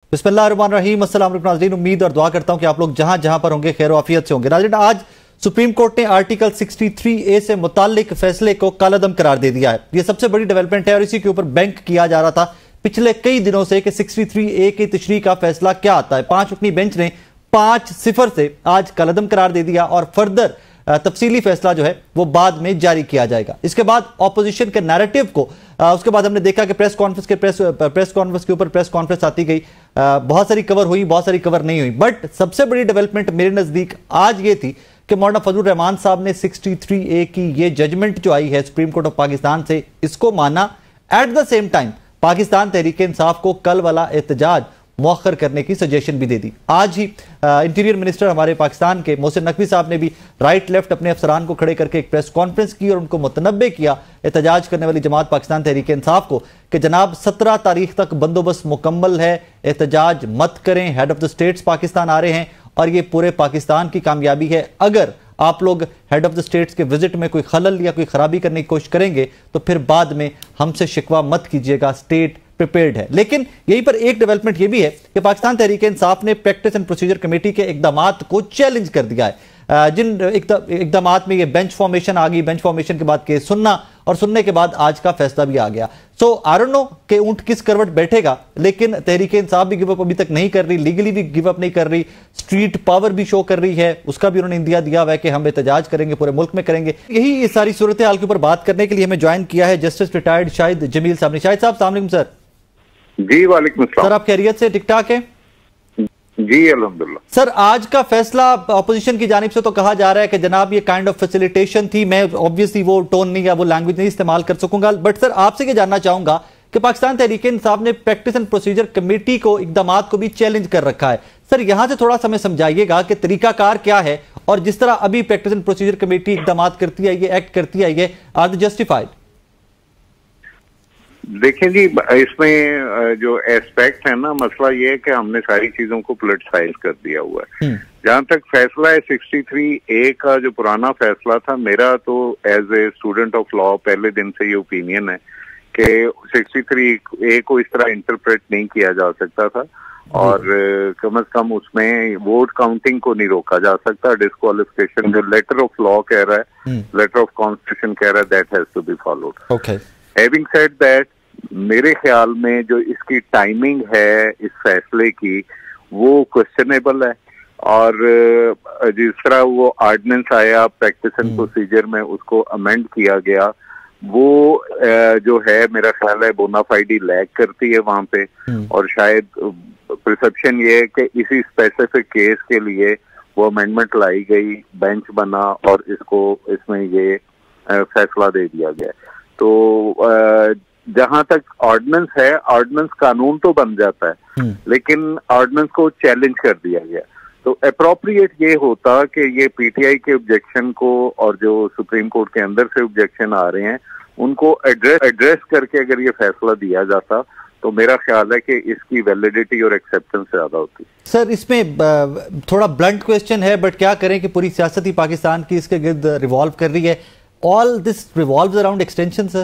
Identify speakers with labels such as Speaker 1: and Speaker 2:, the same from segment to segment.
Speaker 1: बिस्मिल्लाहिर्रहमानिर्रहीम। अस्सलाम वालेकुम नाज़रीन, उम्मीद और दुआ करता हूं कि आप लोग जहां जहां पर होंगे खैर आफियत से होंगे। नाज़रीन, आज सुप्रीम कोर्ट ने आर्टिकल 63A से मुताल्लिक फैसले को कालअदम करार दे दिया है। यह सबसे बड़ी डेवलपमेंट है और इसी के ऊपर बैंक किया जा रहा था पिछले कई दिनों से कि 63A की तशरीह का फैसला क्या आता है। 5 रुकनी बेंच ने 5-0 से आज कालअदम करार दे दिया और फर्दर तफसीली फैसला जो है वो बाद में जारी किया जाएगा। इसके बाद ऑपोजिशन के नैरेटिव को उसके बाद हमने देखा कि प्रेस कॉन्फ्रेंस के ऊपर प्रेस कॉन्फ्रेंस आती गई, बहुत सारी कवर हुई, बहुत सारी कवर नहीं हुई। बट सबसे बड़ी डेवलपमेंट मेरे नजदीक आज ये थी कि मौलाना फजलुर रहमान साहब ने 63A की ये जजमेंट जो आई है सुप्रीम कोर्ट ऑफ पाकिस्तान से, इसको माना। At the same time Pakistan Tehreek Insaf को कल वाला एहतजाज मौखर करने की सजेशन भी दे दी। आज ही इंटीरियर मिनिस्टर हमारे पाकिस्तान के मोहसिन नकवी साहब ने भी राइट लेफ्ट अपने अफसरान को खड़े करके एक प्रेस कॉन्फ्रेंस की और उनको मुतनब्बे किया एहतजाज करने वाली जमात पाकिस्तान तहरीक इंसाफ को कि जनाब 17 तारीख तक बंदोबस्त मुकम्मल है, एहतजाज मत करें। Head of the states Pakistan आ रहे हैं और ये पूरे पाकिस्तान की कामयाबी है। अगर आप लोग हेड ऑफ द स्टेट्स के विजिट में कोई खलल या कोई खराबी करने की कोशिश करेंगे तो फिर बाद में हमसे शिकवा मत कीजिएगा, स्टेट प्रिपेयर्ड है। लेकिन यहीं पर एक डेवलपमेंट यह भी है कि पाकिस्तान तहरीक इंसाफ ने प्रैक्टिस एंड प्रोसीजर कमेटी के इकदामात को चैलेंज कर दिया है। जिन इकदामात में ये बेंच फॉर्मेशन आ गई, बेंच फॉर्मेशन के बाद केस सुनना और सुनने के बाद आज का फैसला भी आ गया। सो आई डोंट नो कि ऊंट किस करवट बैठेगा, लेकिन तहरीक इंसाफ भी गिव अप अभी तक नहीं कर रही, लीगली भी गिव अप नहीं कर रही, स्ट्रीट पावर भी शो कर रही है। उसका भी उन्होंने इंदिया दिया हुआ है कि हम एहतजाज करेंगे, पूरे मुल्क में करेंगे। यही इस सारी सूरत हाल के ऊपर बात करने के लिए हमें ज्वाइन किया है जस्टिस रिटायर्ड शाहिद जमील साहब ने। शाहिद साहब अस्सलाम वालेकुम सर।
Speaker 2: जी वालेकुम सलाम
Speaker 1: सर, आप खैरियत से, ठीक ठाक है?
Speaker 2: जी अल्हम्दुलिल्लाह।
Speaker 1: सर, आज का फैसला अपोजिशन की जानिब से तो कहा जा रहा है कि जनाब ये काइंड ऑफ फैसिलिटेशन थी। मैं ऑब्वियसली वो टोन नहीं या वो लैंग्वेज नहीं इस्तेमाल कर सकूंगा, बट सर आपसे ये जानना चाहूंगा कि पाकिस्तान तहरीक इंसाफ ने प्रैक्टिस एंड प्रोसीजर कमेटी को इकदामात को भी चैलेंज कर रखा है। सर यहां से थोड़ा सा हमें समझाइएगा कि तरीकाकार क्या है और जिस तरह अभी प्रैक्टिस एंड प्रोसीजर कमेटी इकदामात करती है, ये एक्ट करती है, ये आर द जस्टिफाइड?
Speaker 2: देखिए जी, इसमें जो एस्पेक्ट है ना, मसला ये है कि हमने सारी चीजों को पोलिटिसाइज कर दिया हुआ है। जहां तक फैसला है 63A का, जो पुराना फैसला था, मेरा तो as a student of law पहले दिन से ये ओपिनियन है कि 63A को इस तरह इंटरप्रेट नहीं किया जा सकता था और कम से कम उसमें वोट काउंटिंग को नहीं रोका जा सकता। डिस्क्वालिफिकेशन जो लेटर ऑफ लॉ कह रहा है, लेटर ऑफ कॉन्स्टिट्यूशन कह रहा है, that has to be followed.
Speaker 1: Okay,
Speaker 2: having said that, मेरे ख्याल में जो इसकी टाइमिंग है इस फैसले की वो क्वेश्चनेबल है और जिस तरह वो ऑर्डिनेंस आया प्रैक्टिस एंड प्रोसीजर में, उसको अमेंड किया गया, वो जो है मेरा ख्याल है बोनाफाइडी लैग करती है वहां पे। और शायद परसेप्शन ये है कि इसी स्पेसिफिक केस के लिए वो अमेंडमेंट लाई गई, बेंच बना और इसमें ये फैसला दे दिया गया। तो जहां तक ऑर्डिनेंस है, ऑर्डिनेंस कानून तो बन जाता है, लेकिन ऑर्डिनेंस को चैलेंज कर दिया गया। तो अप्रोप्रिएट ये होता कि ये पीटीआई के ऑब्जेक्शन को और जो सुप्रीम कोर्ट के अंदर से ऑब्जेक्शन आ रहे हैं उनको एड्रेस करके अगर ये फैसला दिया जाता तो मेरा ख्याल है कि इसकी वैलिडिटी और एक्सेप्टेंस ज्यादा होती।
Speaker 1: सर इसमें थोड़ा ब्लंट क्वेश्चन है, बट क्या करें कि पूरी सियासत ही पाकिस्तान की इसके गिर्द रिवॉल्व कर रही है। All this revolves around extension sir?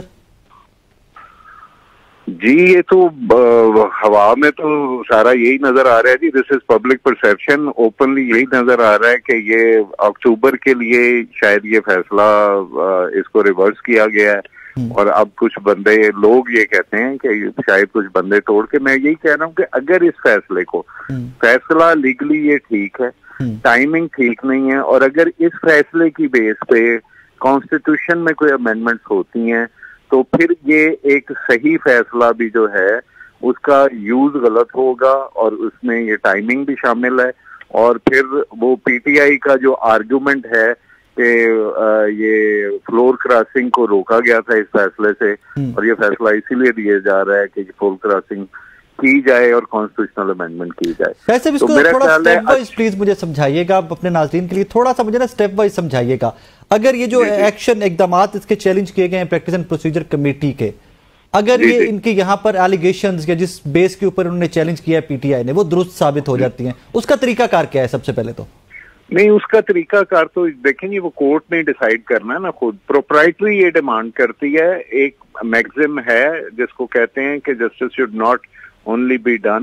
Speaker 2: जी, ये तो हवा में तो सारा यही नजर आ रहा है जी। This is public perception, openly यही नजर आ रहा है कि ये अक्टूबर के लिए शायद ये फैसला इसको रिवर्स किया गया है और अब कुछ बंदे लोग ये कहते हैं कि शायद कुछ बंदे तोड़ के। मैं यही कह रहा हूँ कि अगर इस फैसले को, फैसला लीगली ये ठीक है, टाइमिंग ठीक नहीं है, और अगर इस फैसले की बेस पे कॉन्स्टिट्यूशन में कोई अमेंडमेंट्स होती हैं तो फिर ये एक सही फैसला भी जो है उसका यूज गलत होगा और उसमें ये टाइमिंग भी शामिल है। और फिर वो पीटीआई का जो आर्गुमेंट है कि ये फ्लोर क्रॉसिंग को रोका गया था इस फैसले से और ये फैसला इसीलिए दिया जा रहा है कि फ्लोर क्रॉसिंग की जाए और कॉन्स्टिट्यूशनल अमेंडमेंट की जाए।
Speaker 1: वैसे भी इसको
Speaker 2: तो
Speaker 1: थोड़ा स्टेप वाइज प्लीज मुझे समझाइएगा, अपने नाज़रीन के लिए थोड़ा सा मुझे ना स्टेप वाइज समझाइएगा। अगर ये जो एक्शन इकदामात इसके चैलेंज किए गए हैं प्रैक्टिस एंड प्रोसीजर कमेटी के, अगर ये इनके यहाँ पर एलिगेशंस या जिस बेस के ऊपर उन्होंने चैलेंज किया है पीटीआई ने, वो दुरुस्त साबित हो जाती हैं, उसका तरीकाकार क्या है? सबसे पहले तो
Speaker 2: नहीं, उसका तरीकाकार तो देखेंगे वो कोर्ट ने डिसाइड करना है ना खुद। प्रोप्राइटरी ये डिमांड करती है, एक मैक्सिम है जिसको कहते हैं कि justice should not only be done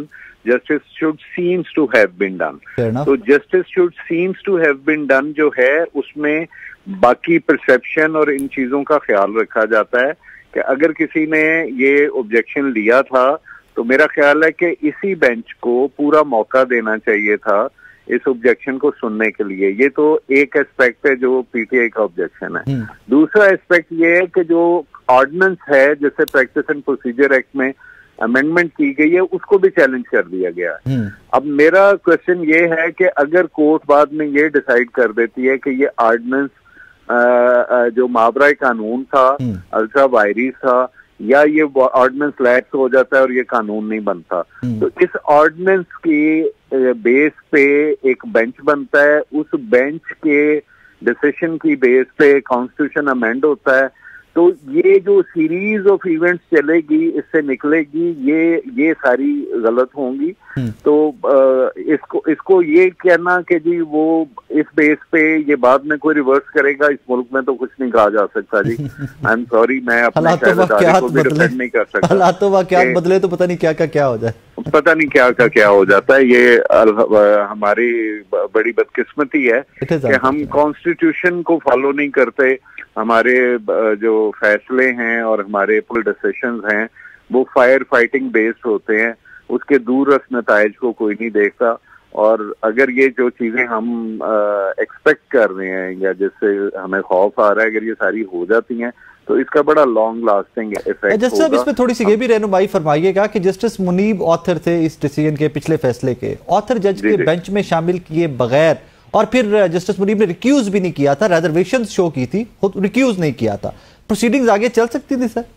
Speaker 2: justice should seems to have been done. तो justice should seems to have been done जो है उसमें बाकी परसेप्शन और इन चीजों का ख्याल रखा जाता है कि अगर किसी ने ये ऑब्जेक्शन लिया था तो मेरा ख्याल है कि इसी बेंच को पूरा मौका देना चाहिए था इस ऑब्जेक्शन को सुनने के लिए। ये तो एक एस्पेक्ट है जो पीटीआई का ऑब्जेक्शन है। दूसरा एस्पेक्ट ये है कि जो ऑर्डिनेंस है जैसे प्रैक्टिस एंड प्रोसीजर एक्ट में अमेंडमेंट की गई है उसको भी चैलेंज कर दिया गया है। अब मेरा क्वेश्चन ये है कि अगर कोर्ट बाद में ये डिसाइड कर देती है कि ये ऑर्डिनेंस जो मावराए कानून था, अल्ट्रा वायरीज था, या ये ऑर्डिनेंस लैक्स हो जाता है और ये कानून नहीं बनता, तो इस ऑर्डिनेंस की बेस पे एक बेंच बनता है, उस बेंच के डिसीजन की बेस पे कॉन्स्टिट्यूशन अमेंड होता है। तो ये जो सीरीज ऑफ इवेंट्स चलेगी इससे निकलेगी ये सारी गलत होंगी। तो इसको ये कहना कि जी वो इस बेस पे ये बाद में कोई रिवर्स करेगा, इस मुल्क में तो कुछ नहीं कहा जा सकता जी। आई एम सॉरी, मैं अपने शहरदारी को भी डिफेंड नहीं कर सकता।
Speaker 1: हालात वाकयात बदले तो पता नहीं क्या हो जाए,
Speaker 2: पता नहीं क्या हो जाता है। ये हमारी बड़ी बदकिस्मती है कि हम कॉन्स्टिट्यूशन को फॉलो नहीं करते। हमारे जो फैसले हैं और हमारे पुल डिसीजंस हैं वो फायर फाइटिंग बेस्ड होते हैं, उसके दूररस नताइज को कोई नहीं देखता। और अगर ये जो चीजें हम एक्सपेक्ट कर रहे हैं या जिससे हमें खौफ आ रहा है, अगर ये सारी हो जाती हैं तो इसका बड़ा लॉन्ग लास्टिंग इफेक्ट
Speaker 1: जस्टिस साहब इसमें थोड़ी सी ये भी रहनुमाई फरमाइएगा कि जस्टिस मुनीब ऑथर थे इस डिसीजन के, पिछले फैसले के ऑथर जज के बेंच में शामिल किए बगैर, और फिर जस्टिस मुनीब ने रिक्यूज भी नहीं किया था, रिजर्वेशन शो की थी, खुद रिक्यूज नहीं किया था, प्रोसीडिंग्स आगे चल सकती थी सर?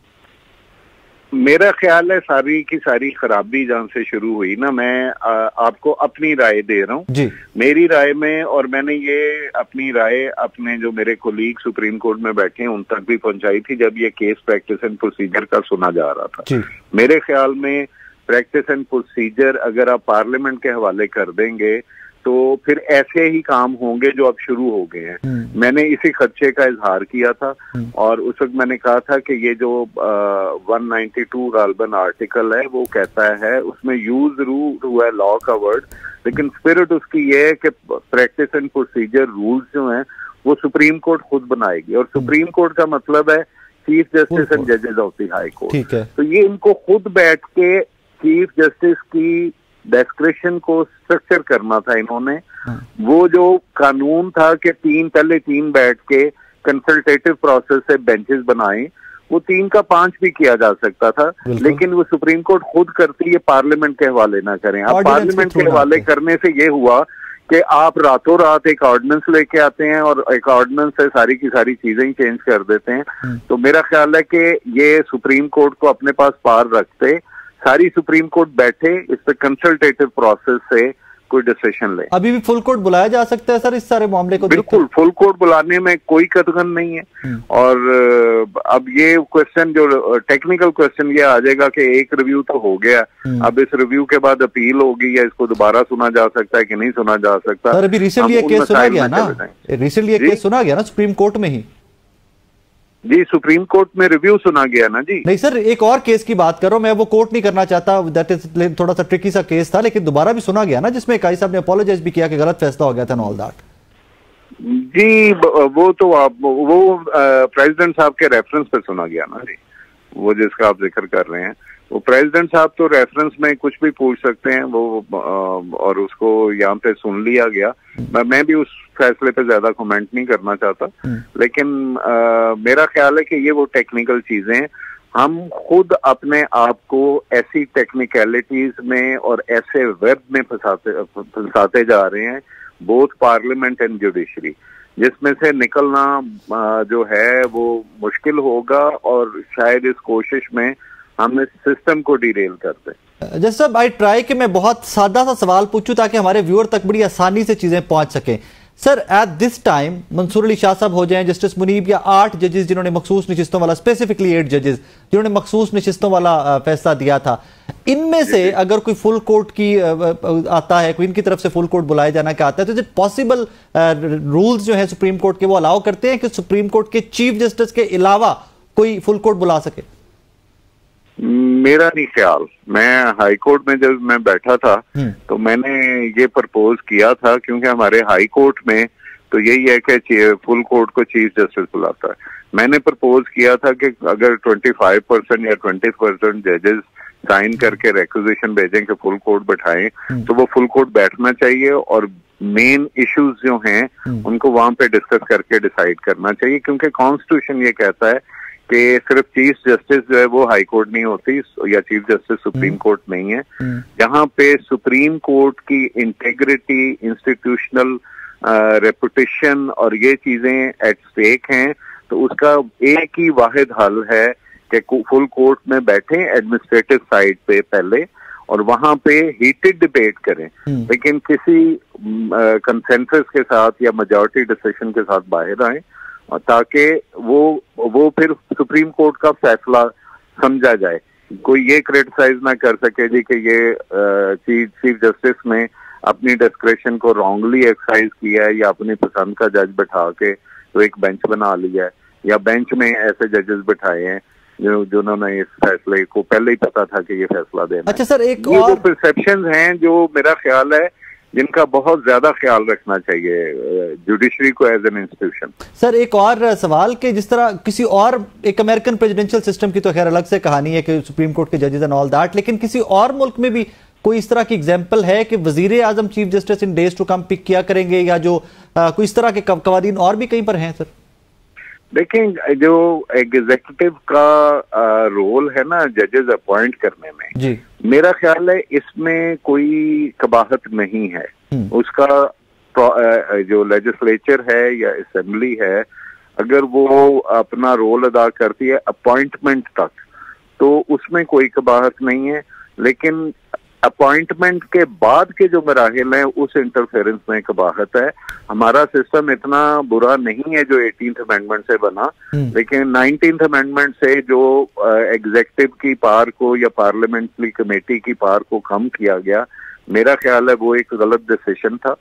Speaker 2: मेरा ख्याल है सारी की सारी खराबी जहां से शुरू हुई ना, मैं आपको अपनी राय दे रहा हूँ। मेरी राय में, और मैंने ये अपनी राय अपने जो मेरे कोलीग सुप्रीम कोर्ट में बैठे हैं उन तक भी पहुंचाई थी जब ये केस प्रैक्टिस एंड प्रोसीजर का सुना जा रहा था। मेरे ख्याल में प्रैक्टिस एंड प्रोसीजर अगर आप पार्लियामेंट के हवाले कर देंगे तो फिर ऐसे ही काम होंगे जो अब शुरू हो गए हैं। मैंने इसी खदशे का इजहार किया था और उस वक्त मैंने कहा था कि ये जो 192 गालबन आर्टिकल है वो कहता है, उसमें यूज हुआ है लॉ का वर्ड, लेकिन स्पिरिट उसकी ये है कि प्रैक्टिस एंड प्रोसीजर रूल्स जो हैं वो सुप्रीम कोर्ट खुद बनाएगी, और सुप्रीम कोर्ट का मतलब है चीफ जस्टिस एंड जजेस ऑफ द हाई कोर्ट। तो ये इनको खुद बैठ के चीफ जस्टिस की डिस्क्रिप्शन को स्ट्रक्चर करना था इन्होंने। वो जो कानून था कि पहले तीन बैठ के कंसल्टेटिव प्रोसेस से बेंचेस बनाए, वो 3 का 5 भी किया जा सकता था, लेकिन वो सुप्रीम कोर्ट खुद करती है, पार्लियामेंट के हवाले ना करें। अब पार्लियामेंट के हवाले करने से ये हुआ कि आप रातों रात एक ऑर्डिनेंस लेके आते हैं और एक ऑर्डिनेंस से सारी की सारी चीजें ही चेंज कर देते हैं। तो मेरा ख्याल है कि ये सुप्रीम कोर्ट को अपने पास पार रखते, सारी सुप्रीम कोर्ट बैठे इस पे कंसल्टेटिव प्रोसेस से कोई डिसीजन ले।
Speaker 1: अभी भी फुल कोर्ट बुलाया जा सकता है सर इस सारे मामले को?
Speaker 2: बिल्कुल, फुल कोर्ट बुलाने में कोई कतगन नहीं है। और अब ये क्वेश्चन जो टेक्निकल क्वेश्चन ये आ जाएगा कि एक रिव्यू तो हो गया, अब इस रिव्यू के बाद अपील होगी या इसको दोबारा सुना जा सकता है कि नहीं सुना जा सकता।
Speaker 1: सर अभी रिसेंटली एक केस सुना गया ना, रिसेंटली एक केस सुना गया ना सुप्रीम कोर्ट में ही।
Speaker 2: जी, सुप्रीम कोर्ट में रिव्यू सुना गया ना जी।
Speaker 1: नहीं सर, एक और केस की बात करो, मैं वो कोर्ट नहीं करना चाहता, दैट इज थोड़ा सा ट्रिकी सा केस था, लेकिन दोबारा भी सुना गया ना जिसमें काई साहब ने अपोलोजाइज भी किया कि गलत फैसला हो गया था, ऑल दैट।
Speaker 2: जी, वो तो आप वो प्रेसिडेंट साहब के रेफरेंस पे सुना गया ना जी, वो जिसका आप जिक्र कर रहे हैं। वो प्रेसिडेंट साहब तो रेफरेंस में कुछ भी पूछ सकते हैं वो, और उसको यहाँ पे सुन लिया गया। मैं भी उस फैसले पे ज्यादा कमेंट नहीं करना चाहता, लेकिन मेरा ख्याल है कि ये वो टेक्निकल चीजें हैं। हम खुद अपने आप को ऐसी टेक्निकलिटीज में और ऐसे वेब में फंसाते जा रहे हैं, बोथ पार्लियामेंट एंड जुडिशरी, जिसमें से निकलना जो है वो मुश्किल होगा, और शायद इस कोशिश में हम इस सिस्टम को डिरेल कर दें।
Speaker 1: जैसे साहब आई ट्राई कि मैं बहुत सादा सा सवाल पूछूं ताकि हमारे व्यूअर तक बड़ी आसानी से चीजें पहुंच सकें। Sir at this time Mansoor Ali Shah साहब हो जाएं, जस्टिस मुनीब, या 8 जजेस जिन्होंने मखसूस नशिस्तों वाला, स्पेसिफिकली 8 जजेस जिन्होंने मखसूस नशिस्तों वाला फैसला दिया था, इनमें से अगर कोई फुल कोर्ट की आता है, कोई इनकी तरफ से फुल कोर्ट बुलाए जाना का आता है, तो इज इट पॉसिबल, रूल्स जो है सुप्रीम कोर्ट के वो अलाउ करते हैं कि सुप्रीम कोर्ट के चीफ जस्टिस के अलावा कोई फुल कोर्ट बुला सके?
Speaker 2: मेरा नहीं ख्याल। मैं हाई कोर्ट में जब मैं बैठा था तो मैंने ये प्रपोज किया था, क्योंकि हमारे हाई कोर्ट में तो यही है कि फुल कोर्ट को चीफ जस्टिस बुलाता है। मैंने प्रपोज किया था कि अगर 25% या 20% जजेस साइन करके रेक्विजिशन भेजें कि फुल कोर्ट बैठाएं, तो वो फुल कोर्ट बैठना चाहिए और मेन इश्यूज जो हैं उनको वहां पे डिस्कस करके डिसाइड करना चाहिए, क्योंकि कॉन्स्टिट्यूशन ये कहता है कि सिर्फ चीफ जस्टिस जो है वो हाई कोर्ट नहीं होती या चीफ जस्टिस सुप्रीम कोर्ट नहीं है। जहां पे सुप्रीम कोर्ट की इंटेग्रिटी, इंस्टीट्यूशनल रेपुटेशन और ये चीजें एट स्टेक हैं, तो उसका एक ही वाहिद हल है कि फुल कोर्ट में बैठे एडमिनिस्ट्रेटिव साइड पे पहले और वहां पे हीटेड डिबेट करें, लेकिन किसी कंसेंसस के साथ या मेजॉरिटी डिसीजन के साथ बाहर आए, ताकि वो फिर सुप्रीम कोर्ट का फैसला समझा जाए। कोई ये क्रिटिसाइज ना कर सके जी कि ये चीफ जस्टिस ने अपनी डिस्क्रेशन को रॉन्गली एक्सरसाइज किया है या अपनी पसंद का जज बैठा के तो एक बेंच बना लिया है, या बेंच में ऐसे जजेस बैठाए हैं जिन्होंने इस फैसले को पहले ही पता था कि ये फैसला देना।
Speaker 1: अच्छा सर, एक
Speaker 2: और परसेप्शंस हैं जो मेरा ख्याल है जिनका बहुत ज्यादा ख्याल रखना चाहिए जुडिशरी को एज एन इंस्टीट्यूशन।
Speaker 1: सर एक और सवाल कि जिस तरह किसी और एक अमेरिकन प्रेसिडेंशियल सिस्टम की तो खैर अलग से कहानी है कि सुप्रीम कोर्ट के जजेस एंड ऑल दैट, लेकिन किसी और मुल्क में भी कोई इस तरह की एग्जाम्पल है कि वजीर आजम chief justice in days to come pick किया करेंगे, या जो कोई इस तरह के कवानीन और भी कहीं पर हैं? सर
Speaker 2: देखें, जो एग्जीक्यूटिव का रोल है ना जजेस अपॉइंट करने में
Speaker 1: जी,
Speaker 2: मेरा ख्याल है इसमें कोई कबाहत नहीं है। उसका जो लेजिस्लेचर है या असेंबली है, अगर वो अपना रोल अदा करती है अपॉइंटमेंट तक, तो उसमें कोई कबाहत नहीं है। लेकिन अपॉइंटमेंट के बाद के जो मराहिल हैं उस इंटरफेरेंस में कबाहत है। हमारा सिस्टम इतना बुरा नहीं है जो 18th अमेंडमेंट से बना, लेकिन 19th अमेंडमेंट से जो एग्जीक्यूटिव की पावर को या पार्लियामेंट्री कमेटी की पावर को कम किया गया, मेरा ख्याल है वो एक गलत डिसीजन था।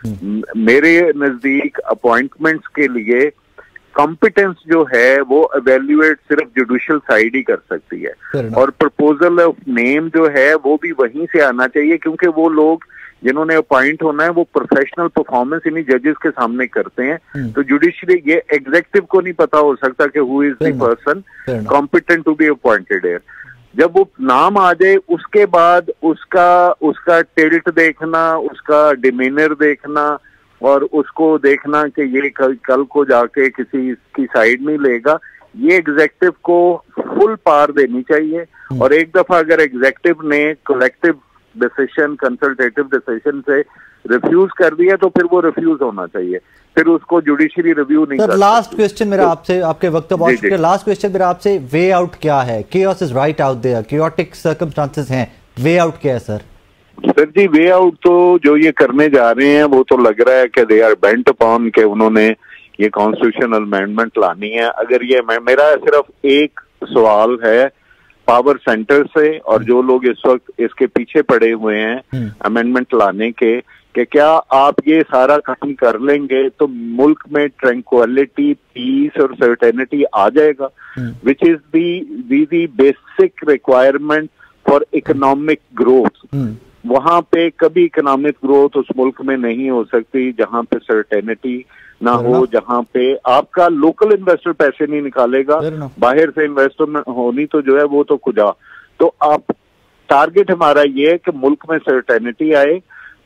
Speaker 2: मेरे नजदीक अपॉइंटमेंट्स के लिए कॉम्पिटेंस जो है वो एवेल्युएट सिर्फ जुडिशियल साइड ही कर सकती है, और प्रपोजल ऑफ नेम जो है वो भी वहीं से आना चाहिए, क्योंकि वो लोग जिन्होंने अपॉइंट होना है वो प्रोफेशनल परफॉर्मेंस इन्हीं जजेस के सामने करते हैं। तो जुडिशरी ये एग्जीक्यूटिव को नहीं पता हो सकता कि who is the person competent to be appointed here. जब वो नाम आ जाए उसके बाद उसका टिल्ट देखना, उसका डिमीनर देखना और उसको देखना कि ये कल को जाके किसी की साइड नहीं लेगा, ये एग्जीक्यूटिव को फुल पावर देनी चाहिए। और एक दफा अगर एग्जीक्यूटिव ने कलेक्टिव डिसीजन, कंसल्टेटिव डिसीजन से रिफ्यूज कर दिया तो फिर वो रिफ्यूज होना चाहिए, फिर उसको जुडिशरी रिव्यू नहीं कर।
Speaker 1: लास्ट क्वेश्चन मेरा आपसे, आपके वक्त बहुत शुक्रिया। लास्ट क्वेश्चन मेरा आपसे, वे आउट क्या है? Chaos is right out there, chaotic circumstances हैं, वे आउट क्या है सर?
Speaker 2: सर जी, वे आउट तो जो ये करने जा रहे हैं वो तो लग रहा है कि दे आर बेंट अपॉन के उन्होंने ये कॉन्स्टिट्यूशनल अमेंडमेंट लानी है। अगर ये मेरा सिर्फ एक सवाल है पावर सेंटर से और जो लोग इस वक्त इसके पीछे पड़े हुए हैं अमेंडमेंट लाने के, कि क्या आप ये सारा काम कर लेंगे तो मुल्क में ट्रैंक्विलिटी, पीस और सर्टेनिटी आ जाएगा, which is the basic requirement for economic growth. वहां पे कभी इकोनॉमिक ग्रोथ उस मुल्क में नहीं हो सकती जहां पे सर्टेनिटी ना हो, जहां पे आपका लोकल इन्वेस्टर पैसे नहीं निकालेगा, बाहर से इन्वेस्टर होनी तो जो है वो तो खुदा। तो आप टारगेट हमारा ये है कि मुल्क में सर्टेनिटी आए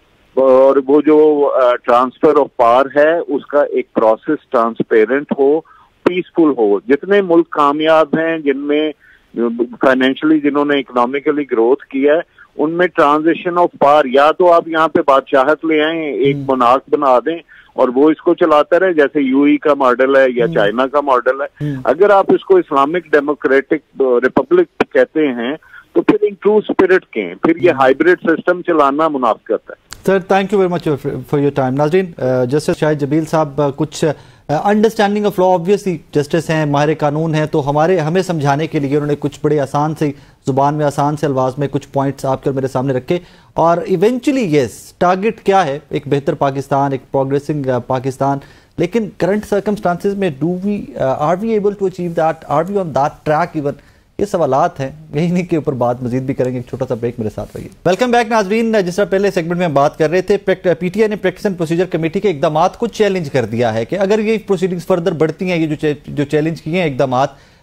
Speaker 2: और वो जो ट्रांसफर ऑफ पावर है उसका एक प्रोसेस ट्रांसपेरेंट हो, पीसफुल हो। जितने मुल्क कामयाब हैं जिनमें फाइनेंशियली, जिन्होंने इकोनॉमिकली ग्रोथ किया है, उनमें ट्रांजिशन ऑफ पावर, या तो आप यहाँ पे बादशाहत ले आए, एक मोनार्क बना दें और वो इसको चलाता रहे, जैसे यूएई का मॉडल है या चाइना का मॉडल है। अगर आप इसको इस्लामिक डेमोक्रेटिक रिपब्लिक कहते हैं तो फिर इन ट्रू स्पिरिट के फिर ये हाइब्रिड सिस्टम चलाना मुनाफिकत है।
Speaker 1: Sir thank you very much for your time. नाज़रीन, जस्टिस शाहिद जबील साहब कुछ understanding of law, obviously justice हैं, माहिर कानून हैं, तो हमें समझाने के लिए उन्होंने कुछ बड़े आसान से जुबान में, आसान से अल्फाज में कुछ पॉइंट्स आपके और मेरे सामने रखे। और इवेंचुअली यस, टारगेट क्या है? एक बेहतर पाकिस्तान, एक प्रोग्रेसिंग पाकिस्तान। लेकिन करंट सर्कमस्टांसेस में are we able to achieve that? Are we on that track even ये सवालात हैं, यही के ऊपर बात मजीद भी करेंगे। एक छोटा सा ब्रेक, मेरे साथ रहिए। वेलकम बैक नाजरीन। जिस तरह पहले सेगमेंट में हम बात कर रहे थे, पीटीआई ने प्रैक्टिस एंड प्रोसीजर कमेटी के इकदाम को चैलेंज कर दिया है कि अगर ये प्रोसीडिंग्स फर्दर बढ़ती हैं, ये जो चैलेंज किए हैं इकदाम,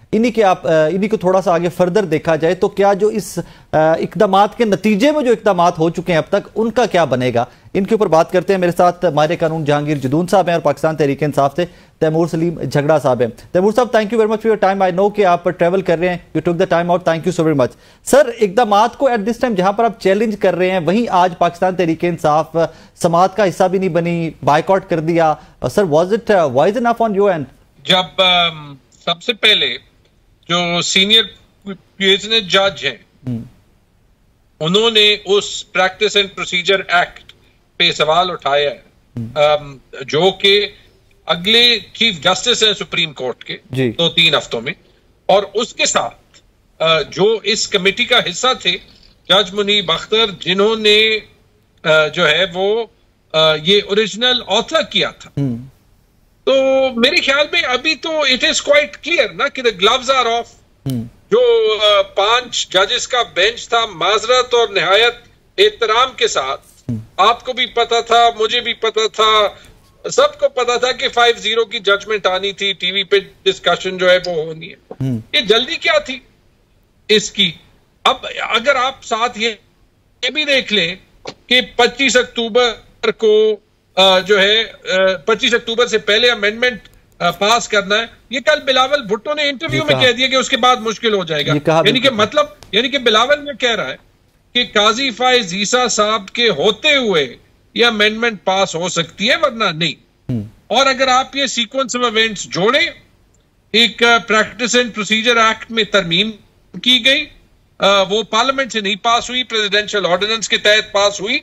Speaker 1: इन्हीं को थोड़ा सा आगे फर्दर देखा जाए तो क्या जो इस इकदाम के नतीजे में जो इकदाम हो चुके हैं अब तक, उनका क्या बनेगा, इनके ऊपर बात करते हैं। मेरे साथ माहिर कानून जहांगीर जदून साहब हैं और पाकिस्तान तहरीक इंसाफ से तैमूर सलीम झगड़ा साहब हैं। तैमूर साहब, thank you very much for your time. I know कि आप ट्रैवल कर रहे हैं, you took the time out, thank you so very much. Sir, इकदाम को एट दिस टाइम जहां पर आप चैलेंज कर रहे हैं, वहीं आज पाकिस्तान तहरीक इंसाफ समाअत का हिस्सा भी नहीं बनी, बायकॉट कर दिया। Sir, was it wise enough on your end?
Speaker 3: जब सबसे पहले जो सीनियर पीएचडी जज हैं, उन्होंने उस प्रैक्टिस एंड प्रोसीजर एक्ट पे सवाल उठाया है, जो कि अगले चीफ जस्टिस हैं सुप्रीम कोर्ट के 2-3 हफ्तों में, और उसके साथ जो इस कमेटी का हिस्सा थे जज मुनीब अख्तर, जिन्होंने जो है वो ये ओरिजिनल ऑथर किया था। तो मेरे ख्याल में अभी तो इट इज क्वाइट क्लियर ना कि द ग्लव्स आर ऑफ। जो 5 जजेस का बेंच था, माजरत और निहायत एहतराम के साथ, आपको भी पता था, मुझे भी पता था, सबको पता था कि 5-0 की जजमेंट आनी थी, टीवी पे डिस्कशन जो है वो होनी है। ये जल्दी क्या थी इसकी? अब अगर आप साथ ये भी देख लें कि 25 अक्टूबर को जो है 25 अक्टूबर से पहले अमेंडमेंट पास करना है, ये कल बिलावल भुट्टो ने इंटरव्यू में कह दिया कि उसके बाद मुश्किल हो जाएगा। यानी कि बिलावल ये कह रहा है कि काजी फाइज ईसा साहब के होते हुए ये अमेंडमेंट पास हो सकती है, वरना नहीं। और अगर आप ये सीक्वेंस ऑफ इवेंट्स जोड़े, एक प्रैक्टिस एंड प्रोसीजर एक्ट में तरमीम की गई, वो पार्लियामेंट से नहीं पास हुई, प्रेसिडेंशियल ऑर्डिनेंस के तहत पास हुई।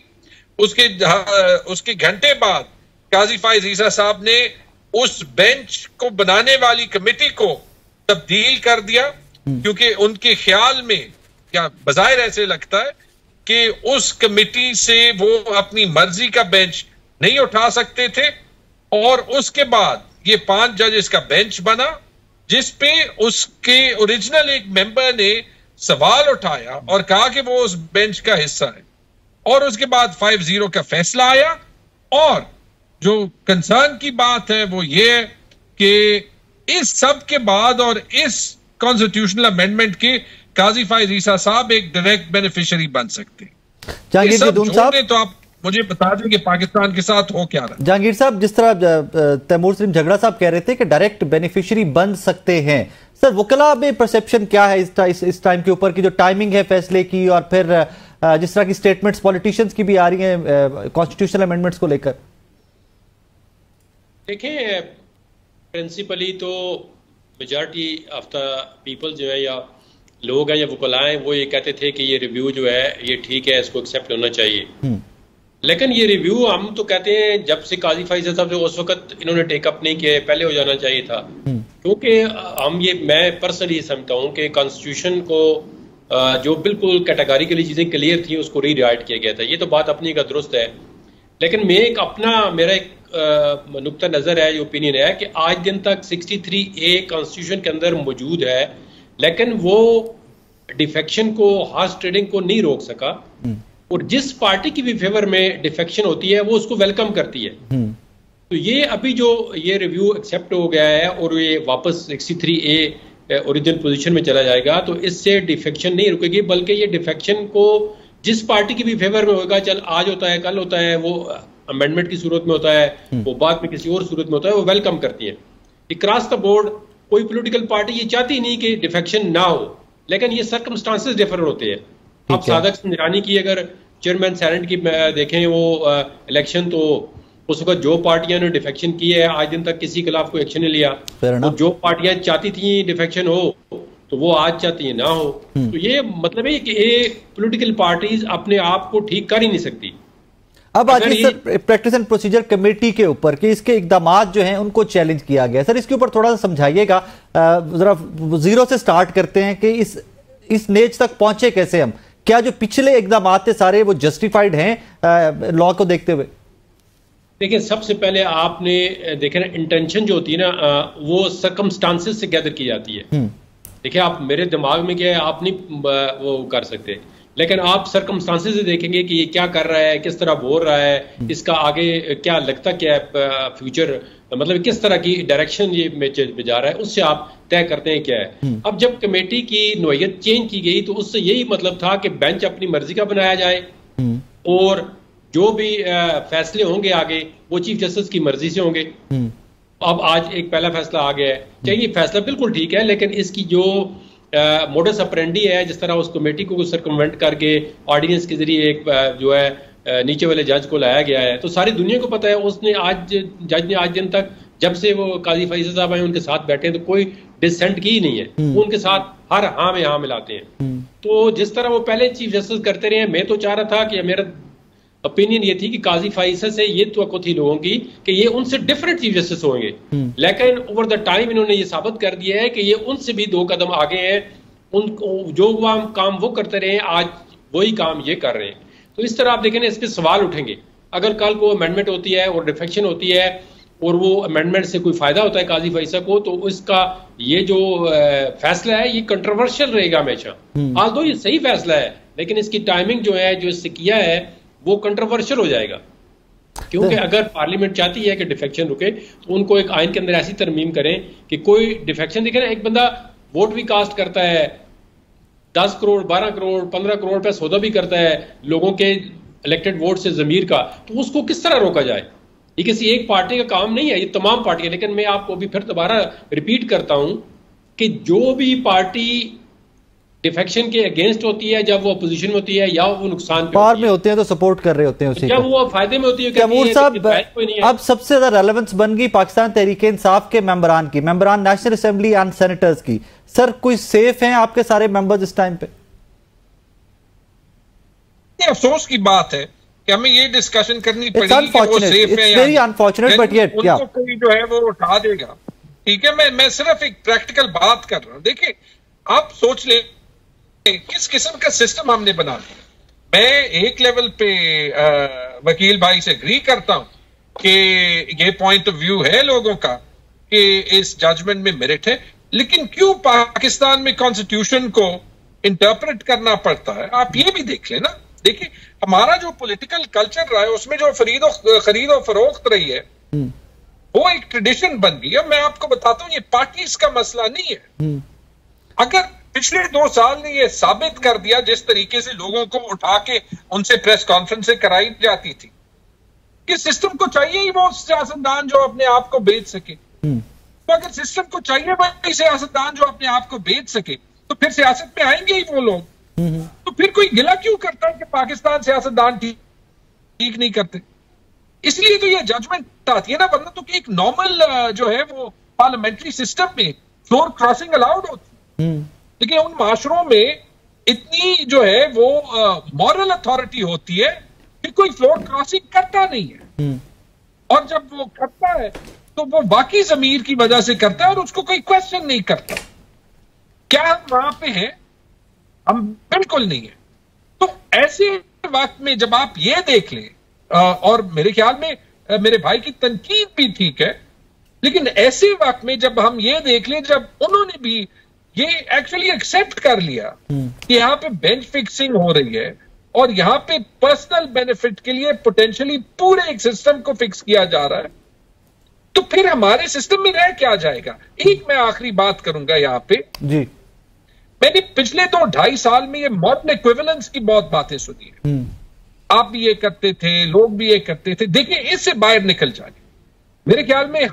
Speaker 3: उसके घंटे बाद काजी फाइज ईसा साहब ने उस बेंच को बनाने वाली कमेटी को तब्दील कर दिया, क्योंकि उनके ख्याल में, या बजाहिर ऐसे लगता है कि उस कमेटी से वो अपनी मर्जी का बेंच नहीं उठा सकते थे। और उसके बाद ये 5 जजेस का बेंच बना, जिसपे उसके ओरिजिनल एक मेंबर ने सवाल उठाया और कहा कि वो उस बेंच का हिस्सा है। और उसके बाद 5-0 का फैसला आया। और जो कंसर्न की बात है वो ये है कि इस सब के बाद और इस कॉन्स्टिट्यूशनल अमेंडमेंट के काजी फाइज ईसा साहब एक डायरेक्ट बेनिफिशियरी बन सकते हैं।
Speaker 1: जहांगीर जदून साहब,
Speaker 3: तो आप मुझे बता दें कि पाकिस्तान के साथ हो क्या रहा।
Speaker 1: जहांगीर साहब, जिस तरह तैमूर सलीम झगड़ा साहब कह रहे थे कि डायरेक्ट बेनिफिशियरी बन सकते हैं, सर वकला में परसेप्शन क्या है इस टाइम के ऊपर की, जो टाइमिंग है फैसले की, और फिर जिस तरह की स्टेटमेंट्स पॉलिटिशियंस की भी आ रही हैं कॉन्स्टिट्यूशनल अमेंडमेंट्स को लेकर?
Speaker 4: देखें, प्रिंसिपली तो मेजॉरिटी ऑफ द पीपल जो है, या लोग हैं या वकलाएं, वो ये कहते थे कि ये रिव्यू जो है ये ठीक है, इसको एक्सेप्ट होना चाहिए। लेकिन ये रिव्यू हम तो कहते हैं जब से काजी फाइज साहब से उस वक्त इन्होंने टेकअप नहीं किया, पहले हो जाना चाहिए था। क्योंकि मैं पर्सनली समझता हूँ कि कॉन्स्टिट्यूशन को जो बिल्कुल कैटेगरिकली चीज़ें क्लियर थी उसको रीराइट किया गया था। ये तो बात अपनी का दुरुस्त है, लेकिन मेरा एक नुक्ता नज़र है, ओपिनियन है कि आज दिन तक 63A कॉन्स्टिट्यूशन के अंदर मौजूद है, लेकिन वो डिफेक्शन को, हॉर्स ट्रेडिंग को नहीं रोक सका। और जिस पार्टी की भी फेवर में डिफेक्शन होती है वो उसको वेलकम करती है। तो ये अभी जो ये रिव्यू एक्सेप्ट हो गया है और ये वापस 63A ओरिजिनल पोजीशन में चला जाएगा, तो इससे डिफेक्शन नहीं रुकेगी, बल्कि ये डिफेक्शन को जिस पार्टी की भी फेवर में होगा, चल आज होता है, कल होता है, वो अमेंडमेंट की सूरत में होता है, वो बाद में किसी और सूरत में होता है, वो वेलकम करती है। अक्रॉस द बोर्ड कोई पॉलिटिकल पार्टी ये चाहती नहीं कि डिफेक्शन ना हो, लेकिन ये सर्कमस्टांसेस डिफरेंट होते हैं। आप सादक सिंधरानी की अगर चेयरमैन सेनेट की देखें, वो इलेक्शन, तो उस वक्त जो पार्टियां ने डिफेक्शन की है आज दिन तक किसी के खिलाफ कोई एक्शन नहीं लिया। और जो पार्टियां चाहती थी डिफेक्शन हो तो वो आज चाहती है ना हो। तो ये मतलब है कि ये पॉलिटिकल पार्टीज अपने आप को ठीक कर ही नहीं सकती।
Speaker 1: अब आज sir practice and procedure committee के ऊपर कि इसके इकदामात जो हैं उनको चैलेंज किया गया, सर इसके ऊपर थोड़ा सा समझाइएगा। जरा जीरो से स्टार्ट करते हैं कि इस नेच तक पहुंचे कैसे हम, क्या जो पिछले इकदामात थे सारे वो जस्टिफाइड हैं लॉ को देखते हुए?
Speaker 4: देखिए, सबसे पहले आपने देखे ना, इंटेंशन जो होती है ना, वो सर्कमस्टांसेस से गैदर की जाती है। देखिए, आप मेरे दिमाग में क्या है आप नहीं वो कर सकते, लेकिन आप सरकमस्टांसेस से देखेंगे कि ये क्या कर रहा है, किस तरह बोल रहा है, इसका आगे क्या लगता क्या है फ्यूचर, मतलब किस तरह की डायरेक्शन ये में जा रहा है, उससे आप तय करते हैं क्या है। अब जब कमेटी की नोयत चेंज की गई तो उससे यही मतलब था कि बेंच अपनी मर्जी का बनाया जाए और जो भी फैसले होंगे आगे वो चीफ जस्टिस की मर्जी से होंगे। अब आज एक पहला फैसला आ गया है, चाहिए फैसला बिल्कुल ठीक है, लेकिन इसकी जो मोडस ऑपरेंडी है, जिस तरह उस कमेटी को सर्कमवेंट करके ऑर्डिनेंस के जरिए एक जो है नीचे वाले जज को लाया गया है, तो सारी दुनिया को पता है उसने आज जज ने आज दिन तक जब से वो काजी फैसल साहब आए उनके साथ बैठे हैं तो कोई डिसेंट की ही नहीं है, वो उनके साथ हर हाँ में हाँ मिलाते हैं। तो जिस तरह वो पहले चीफ जस्टिस करते रहे, मैं तो चाह रहा था कि मेरा ओपिनियन ये थी कि काजी फैसल से ये तो थी लोगों की कि ये उनसे डिफरेंट चीफ जस्टिस होंगे, लेकिन ओवर द टाइम इन्होंने ये साबित कर दिया है कि ये उनसे भी 2 कदम आगे हैं। उनको जो काम वो करते रहे आज वही काम ये कर रहे हैं। तो इस तरह आप देखें इस पर सवाल उठेंगे। अगर कल को अमेंडमेंट होती है और डिफेक्शन होती है और वो अमेंडमेंट से कोई फायदा होता है काजी फैसल को, तो इसका ये जो फैसला है ये कंट्रोवर्शियल रहेगा हमेशा। आज तो ये सही फैसला है, लेकिन इसकी टाइमिंग जो है जो इससे किया है वो कंट्रोवर्शियल हो जाएगा, क्योंकि अगर पार्लियामेंट चाहती है कि डिफेक्शन रुके तो उनको एक आइन के अंदर ऐसी तरमीम करें कि कोई डिफेक्शन, देखें ना एक बंदा वोट भी कास्ट करता है, 10 करोड़ 12 करोड़ 15 करोड़ रुपया सौदा भी करता है लोगों के इलेक्टेड वोट से जमीर का, तो उसको किस तरह रोका जाए। ये किसी एक पार्टी का काम नहीं है, ये तमाम पार्टियां। लेकिन मैं आपको अभी फिर दोबारा रिपीट करता हूं कि जो भी पार्टी डिफेक्शन के अगेंस्ट होती है, जब वो अपोजिशन में होती है या वो नुकसान
Speaker 1: पार में होते हैं तो सपोर्ट कर रहे होते हैं उसी
Speaker 4: जब वो फायदे में होती है।
Speaker 1: तैमूर साहब, अब सबसे ज्यादा रेलेवेंस बन गई पाकिस्तान तहरीक इंसाफ के मेंबरान की, मेंबरान नेशनल असेंबली एंड सेनेटर्स की। सर कोई सेफ हैं आपके सारे मेंबर्स इस टाइम पे?
Speaker 3: अफसोस की बात है कि हमें ये डिस्कशन करनी पड़ेगी कि वो सेफ है या
Speaker 1: वेरी अनफॉर्चुनेट, बट येट
Speaker 3: उनको कोई जो है वो उठा देगा। ठीक है, मैं सिर्फ एक प्रैक्टिकल बात कर रहा हूं। देखिए, आप सोच ले किस किस्म का सिस्टम हमने बना दिया। मैं एक लेवल पे वकील भाई से एग्री करता हूं कि ये पॉइंट ऑफ व्यू है लोगों का कि इस जजमेंट में मेरिट है, लेकिन क्यों पाकिस्तान में कॉन्स्टिट्यूशन को इंटरप्रेट करना पड़ता है? आप ये भी देख लेना। देखिए, हमारा जो पॉलिटिकल कल्चर रहा है उसमें जो खरीद और फरोख्त रही है वो एक ट्रेडिशन बन गई है। मैं आपको बताता हूं, ये पार्टीज का मसला नहीं है। अगर पिछले 2 साल ने ये साबित कर दिया, जिस तरीके से लोगों को उठा के उनसे प्रेस कॉन्फ्रेंसें कराई जाती थी, कि सिस्टम को चाहिए ही वो सियासतदान जो अपने आप को बेच सके। तो अगर सिस्टम को चाहिए वही सियासतदान जो अपने आप को बेच सके, तो फिर सियासत में आएंगे ही वो लोग। तो फिर कोई गिला क्यों करता है कि पाकिस्तान सियासतदान ठीक नहीं करते? इसलिए तो ये जजमेंट आती है ना, वरना तो एक नॉर्मल जो है वो पार्लियामेंट्री सिस्टम में फ्लोर क्रॉसिंग अलाउड होती। लेकिन उन माशरों में इतनी जो है वो मॉरल अथॉरिटी होती है कि कोई फ्लोर क्रॉसिंग करता नहीं है, और जब वो करता है तो वो बाकी जमीर की वजह से करता है और उसको कोई क्वेश्चन नहीं करता। क्या हम वहां पे हैं? हम बिल्कुल नहीं है। तो ऐसे वक्त में जब आप ये देख लें, और मेरे ख्याल में मेरे भाई की तनकीद भी ठीक है, लेकिन ऐसे वक्त में जब हम ये देख लें, जब उन्होंने भी ये एक्चुअली एक्सेप्ट कर लिया कि यहाँ पे बेंच फिक्सिंग हो रही है और यहाँ पे पर्सनल बेनिफिट के लिए पोटेंशियली पूरे एक सिस्टम को फिक्स किया जा रहा है, तो फिर हमारे सिस्टम में रह क्या जाएगा? एक मैं आखिरी बात करूंगा यहाँ पे जी। मैंने पिछले 2-2.5 साल में ये मॉडर्न इक्विवेलेंस की बहुत बातें सुनी है। आप भी ये करते थे, लोग भी ये करते थे। देखिए, इससे बाहर निकल जाए। मेरे ख्याल में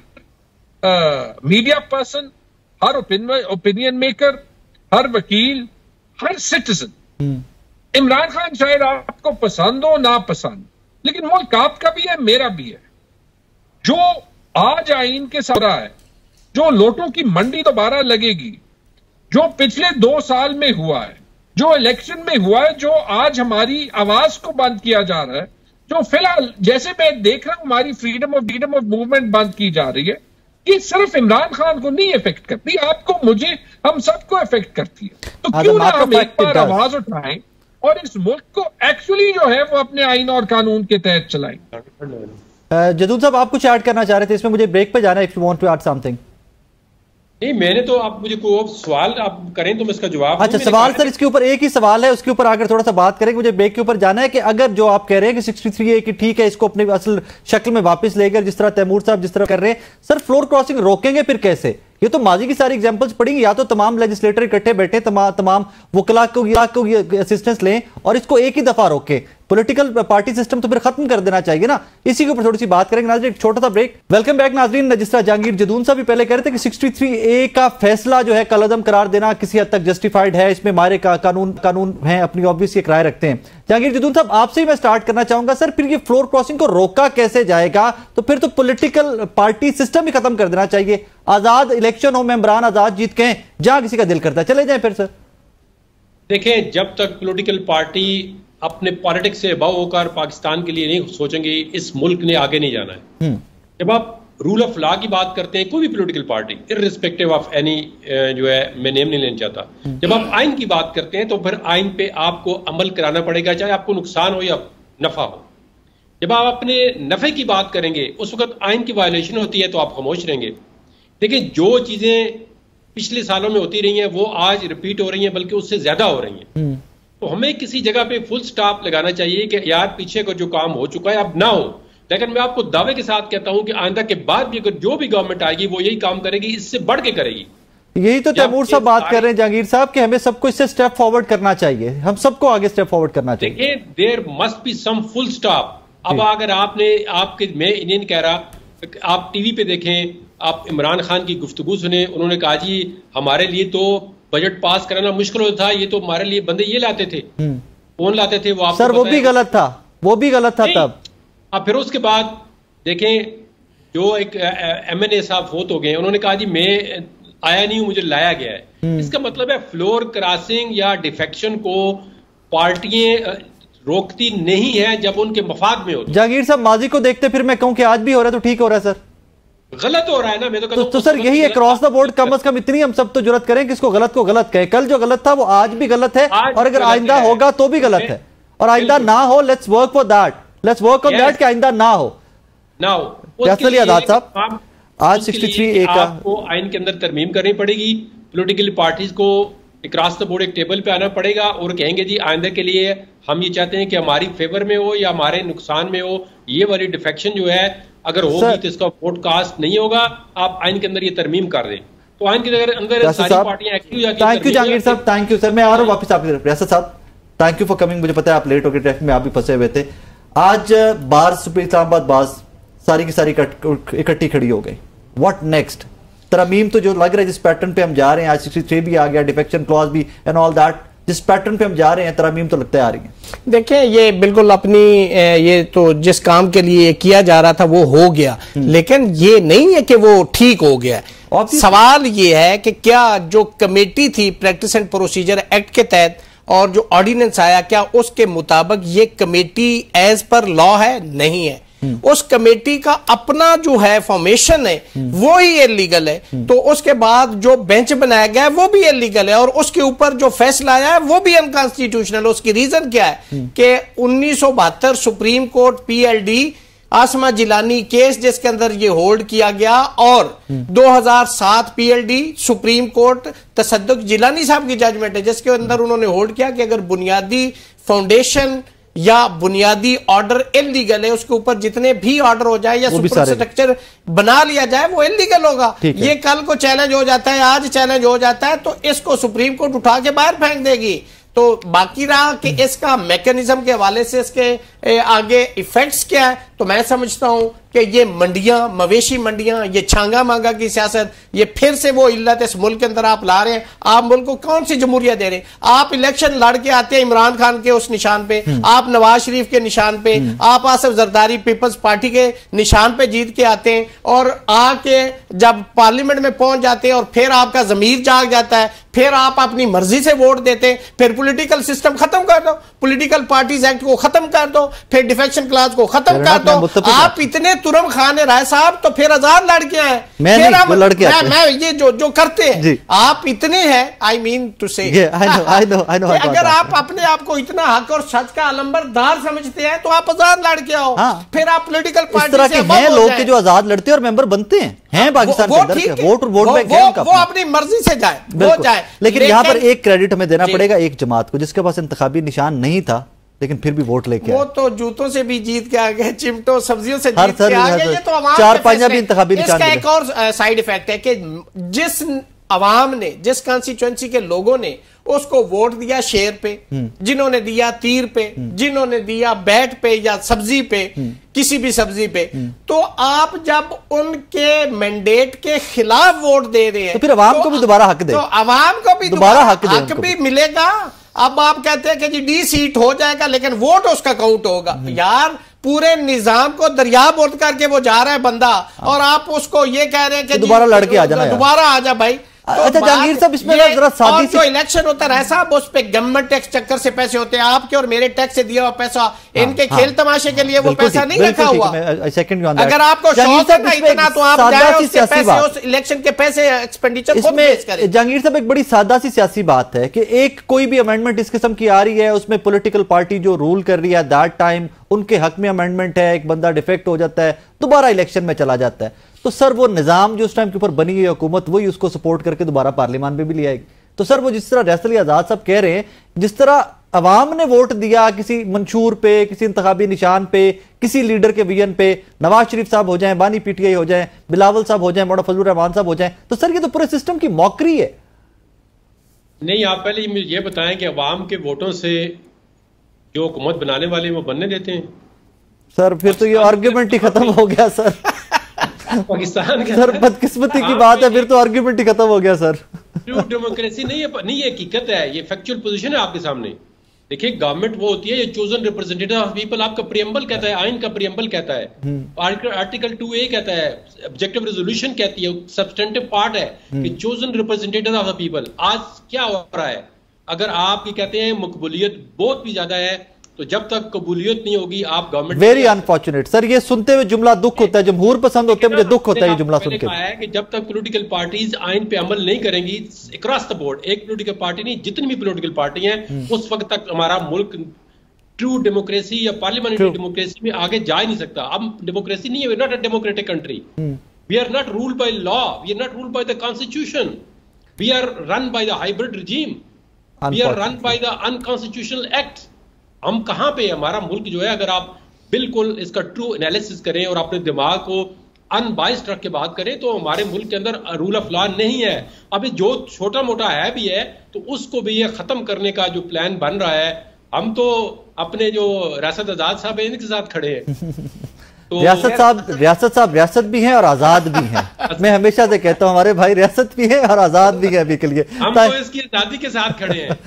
Speaker 3: हर मीडिया पर्सन, हर ओपिनियन मेकर, हर वकील, हर सिटीजन, इमरान खान शायद आपको पसंद हो ना पसंद, लेकिन मुल्क आपका भी है, मेरा भी है। जो आज आइन के साथ रहा है, जो नोटों की मंडी दोबारा लगेगी, जो पिछले 2 साल में हुआ है, जो इलेक्शन में हुआ है, जो आज हमारी आवाज को बंद किया जा रहा है, जो फिलहाल जैसे मैं देख रहा हूं हमारी फ्रीडम ऑफ मूवमेंट बंद की जा रही है, ये सिर्फ इमरान खान को नहीं इफेक्ट करती, आपको, मुझे, हम सबको इफेक्ट करती है। तो क्यों ना हम एक बार आवाज उठाएं और इस मुल्क को एक्चुअली जो है वो अपने आइन और कानून के तहत चलाएं।
Speaker 1: जदूद साहब, आप कुछ ऐड करना चाह रहे थे इसमें? मुझे ब्रेक पे जाना है, if you want to add something.
Speaker 4: नहीं, मैंने तो, आप मुझे कोई सवाल आप करें तो मैं इसका जवाब।
Speaker 1: अच्छा, सवाल सर इसके ऊपर एक ही सवाल है, उसके ऊपर आकर थोड़ा सा बात करेंगे। मुझे बैक के ऊपर जाना है कि अगर जो आप कह रहे हैं कि 63A की ठीक है, इसको अपनी असल शक्ल में वापस लेकर जिस तरह तैमूर साहब जिस तरह कर रहे हैं, सर फ्लोर क्रॉसिंग रोकेंगे फिर कैसे? ये तो माजी की सारी एग्जांपल्स पड़ेंगी, या तो तमाम लेजिस्लेटर इकट्ठे बैठे, तमाम वकला को असिस्टेंस लें और इसको एक ही दफा रोके। पॉलिटिकल पार्टी सिस्टम तो फिर खत्म कर देना चाहिए ना। इसी के ऊपर थोड़ी सी बात करेंगे नाज़रीन, एक छोटा सा ब्रेक। वेलकम बैक नाज़रीन। जिस तरह जहांगीर जदून साहब भी पहले कह रहे थे कि 63A का फैसला जो है कलअदम करार देना किसी हद तक जस्टिफाइड है, इसमें मारे का कानून है, अपनी ऑब्वियस एक राय रखते हैं। जहांगीर जदून साहब, आपसे ही मैं स्टार्ट करना चाहूंगा सर, फिर ये फ्लोर क्रॉसिंग को रोका कैसे जाएगा? तो फिर तो पॉलिटिकल पार्टी सिस्टम ही खत्म कर देना चाहिए। आजाद इलेक्शन हो, मेंबरान आजाद जीत के जहां किसी का दिल करता है चले जाए फिर। सर
Speaker 4: देखें, जब तक पॉलिटिकल पार्टी अपने पॉलिटिक्स से अबव होकर पाकिस्तान के लिए नहीं सोचेंगे, इस मुल्क ने आगे नहीं जाना है। जब आप रूल ऑफ लॉ की बात करते हैं, कोई भी political party irrespective of any, जो है मैं नेम नहीं लेना चाहता, जब आप आइन की बात करते हैं तो फिर आइन पे आपको अमल कराना पड़ेगा, चाहे आपको नुकसान हो या नफा हो। जब आप अपने नफे की बात करेंगे उस वक्त आइन की वायलेशन होती है तो आप खामोश रहेंगे। देखिए, जो चीजें पिछले सालों में होती रही हैं वो आज रिपीट हो रही हैं, बल्कि उससे ज्यादा हो रही हैं। तो हमें किसी जगह पे फुल स्टॉप लगाना चाहिए कि यार पीछे का जो काम हो चुका है अब ना हो। लेकिन मैं आपको दावे के साथ कहता हूं कि आइंदा के बाद भी अगर जो भी गवर्नमेंट आएगी वो यही काम करेगी, इससे बढ़ के करेगी।
Speaker 1: यही तो तैमूर साहब बात कर रहे हैं जहांगीर साहब कि हमें सबको इससे स्टेप फॉरवर्ड करना चाहिए, हम सबको आगे स्टेप फॉरवर्ड करना चाहिए।
Speaker 4: देखिए, there must be some full stop. अब अगर मैं नहीं कह रहा, आप टीवी पे देखें, आप इमरान खान की गुफ्तगू सुने, उन्होंने कहा जी हमारे लिए तो बजट पास कराना मुश्किल होता था, ये तो हमारे लिए बंदे ये लाते थे, कौन लाते थे वो
Speaker 1: सर, वो भी गलत था, वो भी गलत था तब।
Speaker 4: अब फिर उसके बाद देखें, जो एक MNA साहब फोत हो गए, उन्होंने कहा जी मैं आया नहीं हूं, मुझे लाया गया है। इसका मतलब है फ्लोर क्रॉसिंग या डिफेक्शन को पार्टियां रोकती नहीं है जब उनके मफाद में होती।
Speaker 1: जहांगीर साहब, माजी को देखते फिर मैं कहूं कि आज भी हो रहा है तो ठीक हो रहा है सर?
Speaker 4: गलत हो रहा है ना, मैं तो कहता हूं।
Speaker 1: तो सर यही है क्रॉस द बोर्ड, कम से कम इतनी हम सब तो जुर्रत करें कि इसको गलत को गलत कहें। कल जो गलत था वो आज भी गलत है, और अगर आइंदा होगा तो भी गलत है, और आइंदा ना हो, let's work for that, let's work on that कि आइंदा ना हो। चलिए आजाद साहब, आज 63A का
Speaker 4: आपको आइन के अंदर तरमीम करनी पड़ेगी, पॉलिटिकल पार्टीज को क्रॉस द बोर्ड एक टेबल पे आना पड़ेगा और कहेंगे जी आइंदा के लिए हम ये चाहते हैं कि हमारी फेवर में हो या हमारे नुकसान में हो, ये वाली डिफेक्शन जो है अगर होगी तो इसका पॉडकास्ट नहीं होगा, आप आइन के अंदर ये तरमीम कर दें। तो आइन के अंदर सारी पार्टियां एक्टिव हो जाएंगी।
Speaker 1: थैंक यू जहांगीर साहब, थैंक यू सर। मैं आ रहा हूं वापस आपकी तरफ। रियासत साहब, थैंक यू फॉर कमिंग। मुझे पता है आप लेट हो गए, ट्रैफिक में आप भी फंसे हुए थे। आज बार सुप्रीम इस्लामाबाद बार सारी की सारी इकट्ठी खड़ी हो गई। What next? तरमीम तो जो लग रहा है जिस पैटर्न पे हम जा रहे हैं, आज 63 भी आ गया, डिफेक्शन क्लॉज भी एंड ऑल दैट, जिस पैटर्न पे हम जा रहे हैं तरमीम तो लगता है आ रही है।
Speaker 5: देखिए, ये बिल्कुल अपनी ये तो जिस काम के लिए किया जा रहा था वो हो गया, लेकिन ये नहीं है कि वो ठीक हो गया। सवाल ये है कि क्या जो कमेटी थी प्रैक्टिस एंड प्रोसीजर एक्ट के तहत और जो ऑर्डिनेंस आया, क्या उसके मुताबिक ये कमेटी एज पर लॉ है? नहीं है। उस कमेटी का अपना जो है फॉर्मेशन है वो ही इलीगल है। तो उसके बाद जो बेंच बनाया गया है वो भी इलीगल है, और उसके ऊपर जो फैसला आया है वो भी अनकॉन्स्टिट्यूशनल है। उसकी रीजन क्या है कि 1972 supreme court PLD Asma Jilani case जिसके अंदर ये होल्ड किया गया, और 2007 PLD supreme court Tassaduq Jillani साहब की जजमेंट है जिसके अंदर उन्होंने होल्ड किया कि अगर बुनियादी फाउंडेशन या बुनियादी ऑर्डर इलीगल है, उसके ऊपर जितने भी ऑर्डर हो जाए या सुपर स्ट्रक्चर बना लिया जाए वो इलीगल होगा। ये कल को चैलेंज हो जाता है, आज चैलेंज हो जाता है, तो इसको सुप्रीम कोर्ट उठा के बाहर फेंक देगी। तो बाकी रहा कि इसका मैकेनिज्म के हवाले से इसके आगे इफेक्ट्स क्या है, तो मैं समझता हूं कि ये मंडियां, मवेशी मंडियां, ये छांगा मांगा की सियासत, ये फिर से वो इल्लत इस मुल्क के अंदर आप ला रहे हैं। आप मुल्क को कौन सी जमहूरियत दे रहे हैं? आप इलेक्शन लड़ के आते हैं इमरान खान के उस निशान पे, आप नवाज शरीफ के निशान पे, आप आसिफ जरदारी पीपल्स पार्टी के निशान पे जीत के आते हैं, और आके जब पार्लियामेंट में पहुंच जाते हैं और फिर आपका जमीर जाग जाता है, फिर आप अपनी मर्जी से वोट देते हैं, फिर पॉलिटिकल सिस्टम खत्म कर दो, पॉलिटिकल पार्टीज एक्ट को खत्म कर दो, फिर डिफेक्शन क्लॉज को खत्म कर दो। आप इतने तुरम खान है राय साहब, तो फिर 1000 लड़कियां हैं।
Speaker 1: मैं
Speaker 5: ये जो करते हैं आप इतने हैं, आई मीन टू से, अगर आप अपने आप को इतना हक और सच का अलंबरदार समझते हैं तो आप 1000 लड़कियां हो। फिर आप पॉलिटिकल पार्टी से
Speaker 1: हैं लोग के जो आजाद लड़ते हैं और मेंबर बनते हैं पाकिस्तान के अंदर, वोट बैंक है उनका,
Speaker 5: वो अपनी मर्जी से जाए, वो जाए।
Speaker 1: लेकिन यहाँ पर एक क्रेडिट हमें देना पड़ेगा एक जमात को जिसके पास इंतखाबी निशान नहीं था लेकिन फिर भी वोट लेके
Speaker 5: वो तो जूतों से भी जीत के आ गए, चिमटों सब्जियों से जीत के आ गए। ये तो अवाम
Speaker 1: 4-5 भी इंतखाबी निशान।
Speaker 5: इसका एक और साइड इफेक्ट है कि जिस अवाम ने, जिस कॉन्स्टिट्यूएंसी के लोगों ने उसको वोट दिया शेर पे, जिन्होंने दिया तीर पे, जिन्होंने दिया बैट पे या सब्जी पे, किसी भी सब्जी पे, तो आप जब उनके मैंडेट के खिलाफ वोट दे रहे हैं
Speaker 1: तो फिर अवाम को भी दोबारा हक दे,
Speaker 5: तो अवाम को भी दोबारा हक भी मिलेगा। अब आप कहते हैं कि जी D सीट हो जाएगा लेकिन वोट उसका काउंट होगा। यार पूरे निजाम को दरिया बोर्ड करके वो जा रहा है बंदा, और आप उसको ये कह रहे हैं कि
Speaker 1: दोबारा लड़के आ जाना,
Speaker 5: दोबारा आ जा भाई।
Speaker 1: तो अच्छा जहांगीर साहब, इसमें जरा सादी
Speaker 5: जो इलेक्शन होता है साहब, उस पे गवर्नमेंट टैक्स चक्कर से पैसे होते हैं, आपके और मेरे टैक्स से दिया हुआ पैसा, इनके खेल तमाशे के लिए वो पैसा नहीं रखा हुआ। अगर आपको शौक है इतना तो आप जाए उसके पैसे, उस इलेक्शन के पैसे एक्सपेंडिचर
Speaker 1: इसमें। जहांगीर साहब एक बड़ी सादा सी सियासी बात है कि एक कोई भी अमेंडमेंट इस किस्म की आ रही है, उसमें पॉलिटिकल पार्टी जो रूल कर रही है दैट टाइम उनके हक में अमेंडमेंट है, एक बंदा डिफेक्ट हो जाता है, दोबारा इलेक्शन में चला जाता है, तो सर वो निजाम जो उस टाइम के ऊपर बनी हुई हुकूमत वही उसको सपोर्ट करके दोबारा पार्लियामान में भी ले आएगी। तो सर वो जिस तरह रियासत अली आजाद साहब कह रहे हैं, जिस तरह अवाम ने वोट दिया किसी मंशूर पे, किसी इंतखाबी निशान पे, किसी लीडर के विजन पे, नवाज शरीफ साहब हो जाए, बानी PTI हो जाए, बिलावल साहब हो जाए, मौलाना फजलुर रहमान साहब हो जाए, तो सर ये तो पूरे सिस्टम की मौकरी है।
Speaker 4: नहीं, आप पहले ये बताएं कि अवाम के वोटों से जो हुकूमत बनाने वाले वो बनने देते हैं?
Speaker 1: सर फिर तो ये आर्ग्यूमेंट ही खत्म हो गया सर।
Speaker 4: पाकिस्तान के
Speaker 1: सर बदकिस्मती की बात है, फिर तो आर्ग्यूमेंट ही खत्म हो गया सर।
Speaker 4: ट्रू डेमोक्रेसी नहीं ये हकीकत है, ये फैक्चुअल पोजीशन है आपके सामने। देखिए गवर्नमेंट वो होती है ये चोजन रिप्रेजेंटेटिव ऑफ पीपल, आपका प्रियम्बल कहता है, आइन का प्रियम्बल कहता है, आर्टिकल 2A कहता है, ऑब्जेक्टिव रेजोल्यूशन कहती है, सब्सटेंटिव पार्ट है कि chosen representative of the people. आज क्या हो रहा है, अगर आप ये कहते हैं मकबूलियत बहुत भी ज्यादा है, तो जब तक कबूलियत नहीं होगी आप गवर्नमेंट।
Speaker 1: वेरी अनफॉर्चुनेट सर, ये सुनते हुए जुमला दुख होता है, जमहूर पसंद होते हैं, मुझे दुख होता है ये जुमला सुन के।
Speaker 4: है कि जब तक पॉलिटिकल पार्टीज आइन पे अमल नहीं करेंगी अक्रॉस द बोर्ड, एक पॉलिटिकल पार्टी नहीं जितनी भी पॉलिटिकल पार्टी हैं, उस वक्त तक हमारा मुल्क ट्रू डेमोक्रेसी या पार्लियामेंट्री डेमोक्रेसी में आगे जा ही नहीं सकता। अब डेमोक्रेसी नहीं है, we are not a democratic country, we are not ruled by law, we are not ruled by the constitution, we are run by the hybrid regime, we are run by the unconstitutional act. हम कहां पे, हमारा मुल्क जो है, अगर आप बिल्कुल इसका ट्रू एनालिसिस करें और अपने दिमाग को अनबाइस्ड रख के बात करें, तो हमारे मुल्क के अंदर रूल ऑफ लॉ नहीं है। अभी जो छोटा मोटा है भी है तो उसको भी ये खत्म करने का जो प्लान बन रहा है, हम तो अपने जो रियासत आजाद साहब है इनके साथ खड़े हैं। तो
Speaker 1: रियासत साहब रियासत भी हैं और आजाद भी हैं। मैं हमेशा से कहता हूं हमारे भाई रियासत भी है और आजाद भी है अभी के लिए।
Speaker 4: हम तो इसकी आजादी के साथ खड़े हैं।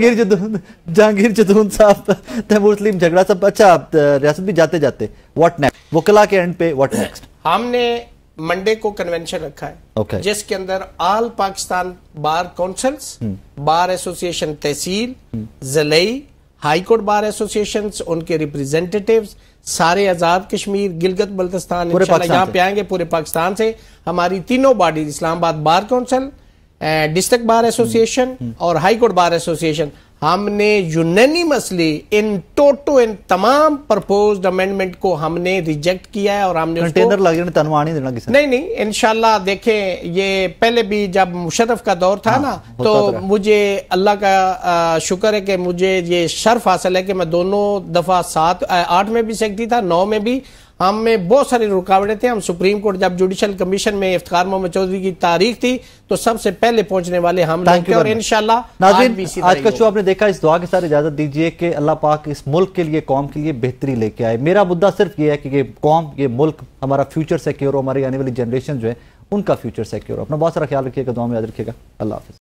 Speaker 1: जहांगीर जदून साहब, तैमूर सलीम झगड़ा सब, अच्छा रियासत भी जाते जाते व्हाट नेक्स्ट, वकला के एंड पे व्हाट नेक्स्ट?
Speaker 5: हमने मंडे को कन्वेंशन रखा है जिसके अंदर all Pakistan bar councils, bar association तहसील, ज़िलाई, हाई कोर्ट बार एसोसिएशन, उनके रिप्रेजेंटेटिव्स, सारे आजाद कश्मीर, गिलगित बल्तिस्तान यहाँ पे आएंगे पूरे पाकिस्तान से। हमारी तीनों body, Islamabad bar council, district bar association और हाई कोर्ट बार एसोसिएशन, हमने यूनानिमसली इन तमाम प्रपोज्ड अमेंडमेंट को हमने रिजेक्ट किया है। और हमने
Speaker 1: कंटेनर लगे नहीं देना किसी
Speaker 5: नहीं इंशाल्लाह। देखें ये पहले भी जब मुशर्रफ का दौर था ना, तो मुझे अल्लाह का शुक्र है कि मुझे ये शर्फ हासिल है कि मैं दोनों दफा 7-8 में भी सेक्रेटरी था, 9 में भी। हमें बहुत सारी रुकावटें थे। हम सुप्रीम कोर्ट जब जुडिशल कमीशन में इफ्तिखार मोहम्मद चौधरी की तारीख थी तो सबसे पहले पहुंचने वाले हम लोग थे। और इंशाल्लाह
Speaker 1: नाज़रीन आज का शो आपने देखा, इस दुआ के साथ इजाजत दीजिए कि अल्लाह पाक इस मुल्क के लिए, कौम के लिए बेहतरी लेके आए। मेरा मुद्दा सिर्फ ये है कि ये कौम, ये मुल्क, हमारा फ्यूचर सिक्योर हो, हमारी आने वाली जनरेशन जो है उनका फ्यूचर सिक्योर हो। अपना बहुत सारा ख्याल रखिएगा, दुआ में याद रखिएगा। अल्लाह हाफिज़।